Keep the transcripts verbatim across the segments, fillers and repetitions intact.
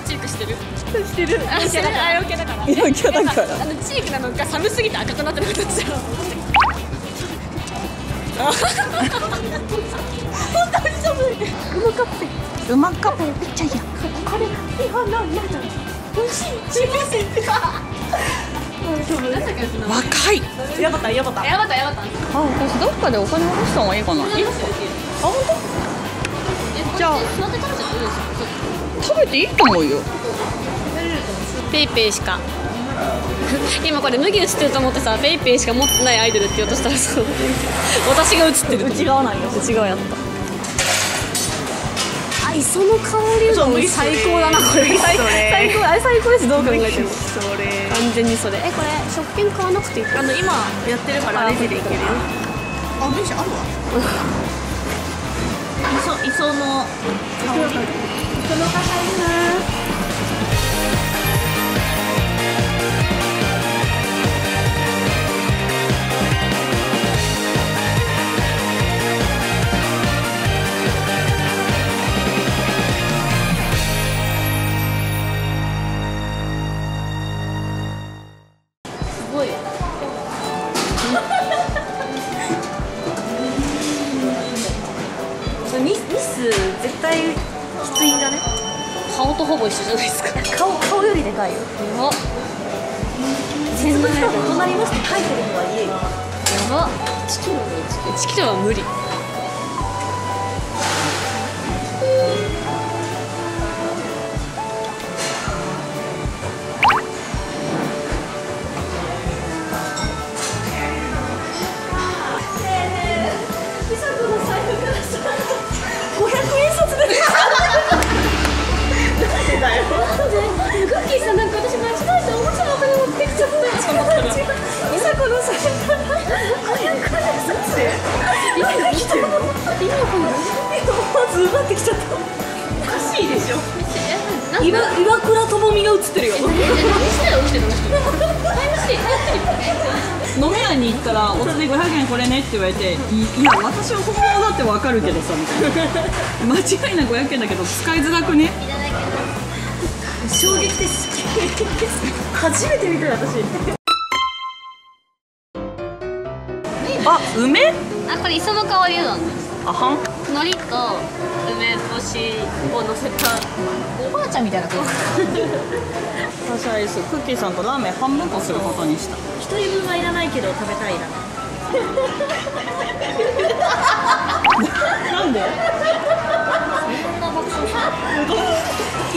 チークしてるしてる。 あ、してる。あ、陽キャだから陽キャだから。 あのチークなのか寒すぎて赤くなってる形だよ。 本当に寒い。うまかっぺ。うまかっぺ。めっちゃいいや。これ日本のやだ。美味しい。すみません。若い。やばたやばた。 やばたやばた。 あ、私どっかでお金下ろした方がいいかな。いい。あ、本当？じゃあ食べていいと思うよ。 ペイペイしか。今これ麦映ってると思ってさ、ペイペイしか持ってないアイドルって言おうとしたらそう私が映ってる。 内側なんよ。内側やった。 あ、磯の香りうどん最高だなこれ。最高。あれ最高です。どう考えてもそれ完全にそれ。え、これ食券買わなくていい？ あの今やってるからレジでいけるよ。あ、レジあるわ。磯磯の香り。磯の香りな。ミス絶対きついんだね。 顔とほぼ一緒じゃないですか。 顔顔よりでかいよ。 やば。 全部多分隣まして書いてるのは言えよ。 やば。いちキロのいちキロは無理。 ごひゃくえん札で。なんでだよ。 クッキーさん、なんか私間違えておもちゃのお金持ってきちゃった。 みさこの財布ごひゃくえん札で意味が来てるの？ 意味わかんない。 まず奪ってきちゃった。おかしいでしょ。岩岩倉智美が映ってるよ。 え、何してたの？してたの？タイムシティ。 飲み屋に行ったらおつでごひゃくえんこれねって言われて、いや私は本物だってわかるけどさみたいな。間違いなごひゃくえんだけど使いづらくね。衝撃です。初めて見たよ私。あ、梅？ あ、これ磯の香りうどんです。 あはん。 海苔と梅干しを乗せたおばあちゃんみたいな感じ。 私はあれですよ、クッキーさんとラーメン半分こすることにした。一人分はいらないけど食べたいな。なんで？そんな爆笑した。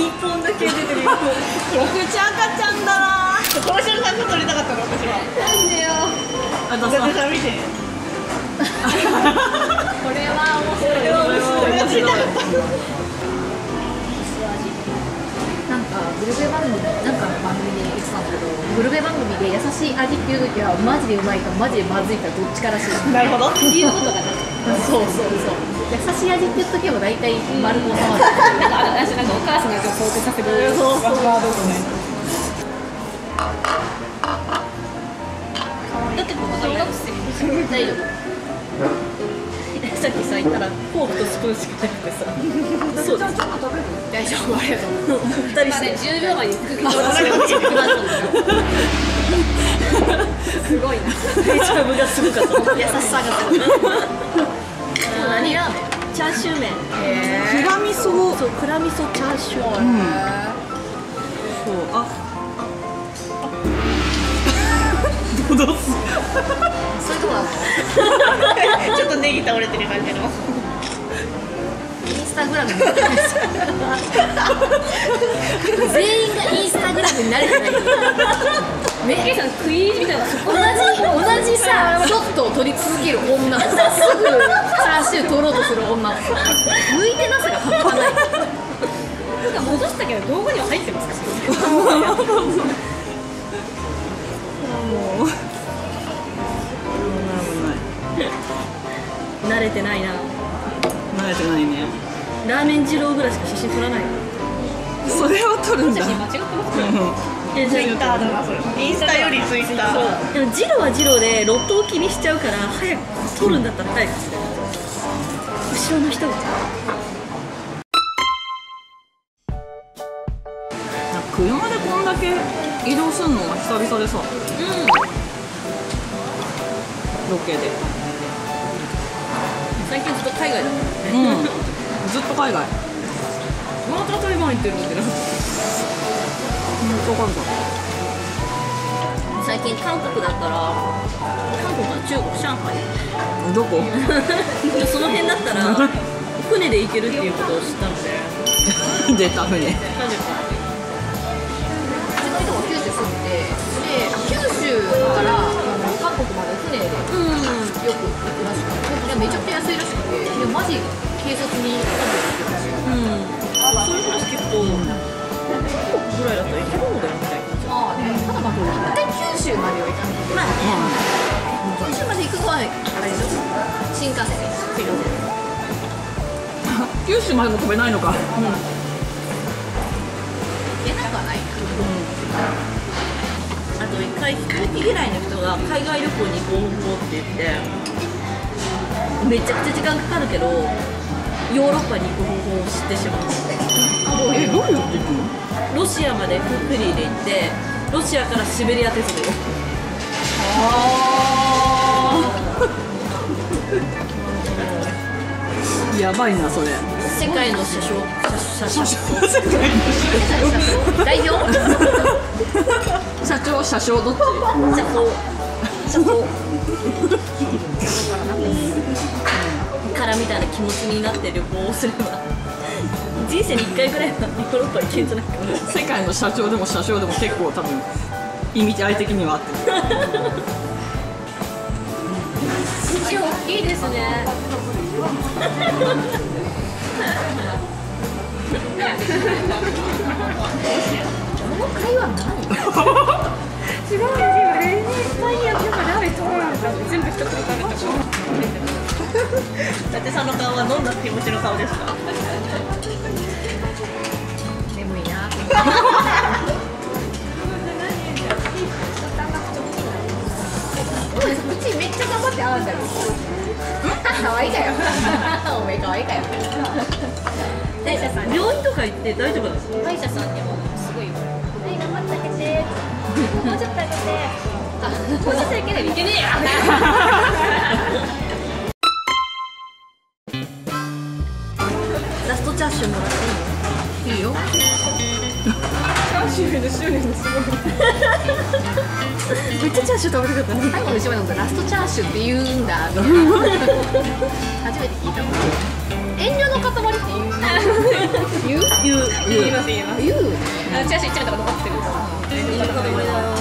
一本だけ出てるよ。お口赤ちゃんだな。この瞬間撮りたかったの私は。 なんでよ。 あ、どうぞ。見て。 これは面白い。 面白い。 なんかグルメ番組、なんかの番組で言ってたんだけど、グルメ番組で優しい味っていう時はマジでうまいかマジでまずいかどっちからしい。 なるほど。 いうことがね。そうそうそう。優しい味っていう時は大体丸く収まる。 なんか私なんかお母さんが想定させてくれる。 そうそうワードとね。だってここ大学生。 大丈夫。 さっきさ言ったらフォークとスプーンしかなくてさ。そうです。 大丈夫、ありがとう。 二人してじゅうびょうまえにクッキーをすごいな。 めちゃぶがすごかった。優しさがすごい。 何ラーメン？ チャーシュー麺。クラ味噌。そう、クラ味噌チャーシュー。うん。そう、あ。どうす。 そういうとこだ。 ちょっとネギ倒れてる感じの。 インスタグラムに全員がインスタグラムに慣れてない。メッケイさん食い入りみたいな。同じ同じさショットを撮り続ける女、すぐチャーシュー撮ろうとする女、向いてなさが半端ない。なんか戻したけど動画には入ってますか？ もう慣れてないな。慣れてないね。ラーメン二郎ぐらいしか写真撮らない。それを撮るんだ。 写真間違ってますね。 ツイッターだなそれ。インスタよりツイッター。でも二郎は二郎でロットを気にしちゃうから早く撮るんだったら早くする。後ろの人が。 車でこんだけ移動するのは久々でさ、ロケで最近ずっと海外だったね。 うんずっと海外。 また台湾行ってるってな。 そうかるか。 最近韓国だったら韓国は中国上海どこその辺だったら船で行けるっていうことを知ったので出た船。 なぜかうちの人が九州住んで、で九州からあの韓国まで船でよくうん行くらしくて、いやめちゃくちゃ安いらしくて、いやマジ軽率に韓国行ってるらしい。 うんそういう話聞くと韓国ぐらいだったら行けるのだよみたいな。 まあね、ただまあ絶対九州までは行かないけど、 まあね、九州まで行くのはあれでしょ。 新幹線で新幹線九州までも飛べないのか。 行けなくはないな。 あと一回飛行機嫌いの人が海外旅行に行こう行こうって言ってめちゃくちゃ時間かかるけどヨーロッパに行く方法を知ってしまう。 え、どういうこと？ ロシアまでフェリーで行ってロシアからシベリア鉄道。 やばいなそれ。 世界の車掌車車掌代表社長社長どっち？ 車掌車掌からみたいな気持ちになって旅行をすれば人生にいっかいぐらいはヨーロッパ行けんじゃないかな。 世界の社長でも車掌でも結構多分意味合い的にはあって一応大きいですね。 この会話何？ 違うよ、今レニーパイやってから鍋取られた全部一つに食べた。伊達さんの顔はどんな気持ちの顔ですか？ 眠いな。口めっちゃ頑張ってあんだよ。可愛いかよ。おめえ可愛いかよ。 歯医者さん、病院とか行って大丈夫ですか？ 歯医者さんにもすごい。はい頑張ってあげて。もうちょっとあげて。あ、もうちょっといけないいけねえや。 ラストチャーシューもらっていいの？ いいよ。 チャーシューで執念がすごい。めっちゃチャーシュー食べたかったね。 最後の一枚のラストチャーシューって言うんだみたいな。初めて聞いたもん。遠慮の塊って言う。言う？ 言う言います言います。 言う。 あチャーシュー一枚とか残ってる。遠慮の塊だよ。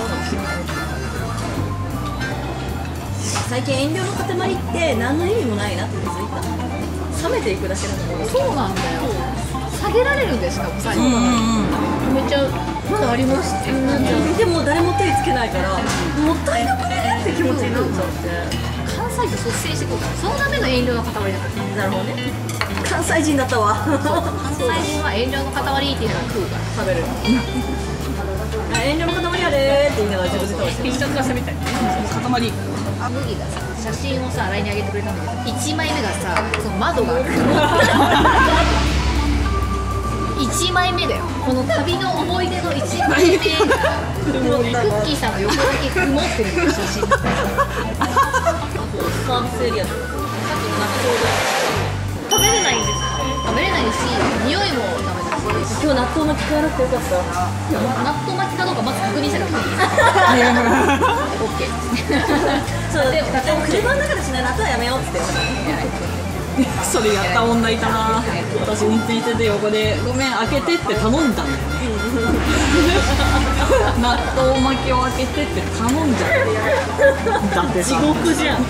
最近遠慮の塊って何の意味もないなって気づいた。冷めていくだけなんだもん。 そうなんだよ。下げられるんでしかも最後。めっちゃまだありますってなっちゃう。 でも誰も手つけないからもったいなくねって気持ちになっちゃって。 関西人率先してくるから、そのための遠慮の塊だから。 なるほどね。関西人だったわ。 関西人は遠慮の塊っていうのが食うから食べる。あ遠慮の塊やでーって言いながら自分で食べてる。必殺技みたいな。 塊。 麦がさ、写真をさ、ラインに上げてくれたんだけど、いちまいめがさ、その窓がいちまいめだよ。この旅の思い出のいちまいめがクッキーさんの横だけ曇ってる写真。 サービスエリアとかさっきの納豆で食べれないんですか？ 食べれないし、匂いもダメだし、 今日納豆巻き食わなくてよかった。 納豆巻きかどうかまず確認したらクッキー。オッケー。 そうでも車の中でしない納豆はやめようって。 それやった女いたな。私についてて横でごめん開けてって頼んだんだよね。納豆巻きを開けてって頼んじゃってだって地さ獄じゃん。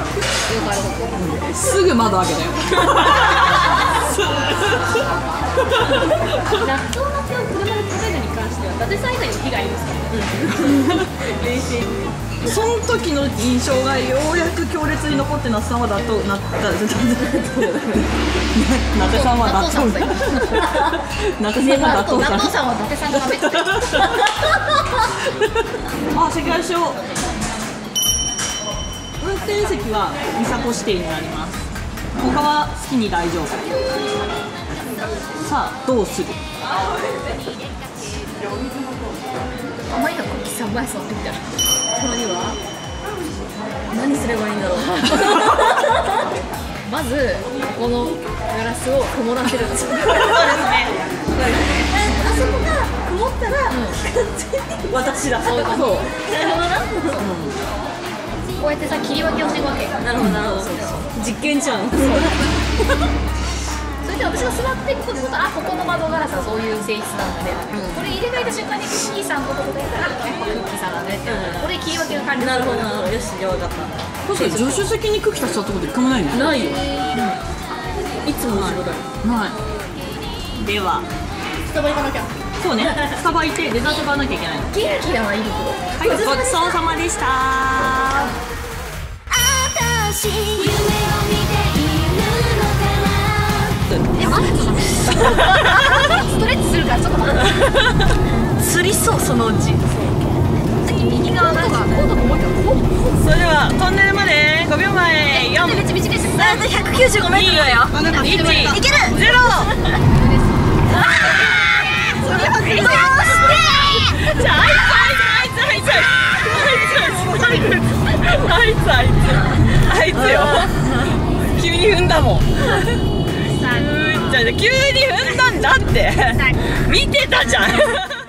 すぐ窓開けたよ。 納豆巻きを車で食べるに関しては伊達さん以外に被害ありますか？冷静に。 その時の印象がようやく強烈に残ってる夏さんは納豆なったなてさんは納豆なてさんは納豆納豆さんは伊達さんが食べてた。 あ、席替えしよう。運転席は美佐子指定になります。他は好きに大丈夫。さあどうする？ あまりのクッキーさんばいそうみたいな。 たまには何すればいいんだろう。 まずこのガラスを曇らせるんですよ。 そうですね。 あそこが曇ったら、 私だ。 そういうこと。 そう。 なるほどな。こうやってさ切り分けをしていくわけ。 なるほどなるほど。実験じゃん。 それで私が座っていくことあここの窓ガラスはそういう性質なんだね。これ入れ替えた瞬間にクッキーさんのことでやったらやっぱクッキーさんなんだねって。これ切り分けが完了。 なるほどなるほど。よし、じゃあ分かった。 確かに助手席にクッキー足したってこと一回もないね。 ないよ。いつも後ろだよ。 ない。 では、 スタバ行かなきゃ。 そうね。スタバ行ってデザート買わなきゃいけないの。 元気だな胃袋。 はい、ごちそうさまでした。 私夢を見ているのかな。 え待ってちょっと待ってストレッチするからちょっと待って釣りそうそのうち。 右側が今度もう一回それではトンネルまでごびょうまえ。よん、 めっちゃ短いですよ。 あとひゃくきゅうじゅうごメートルだよ。いち、いける。ゼロ。それはゼロ。じゃああいつあいつあいつあいつあいつあいつあいつあいつあいつよ。急に踏んだもん。じゃあ急に踏んだんだって。見てたじゃん。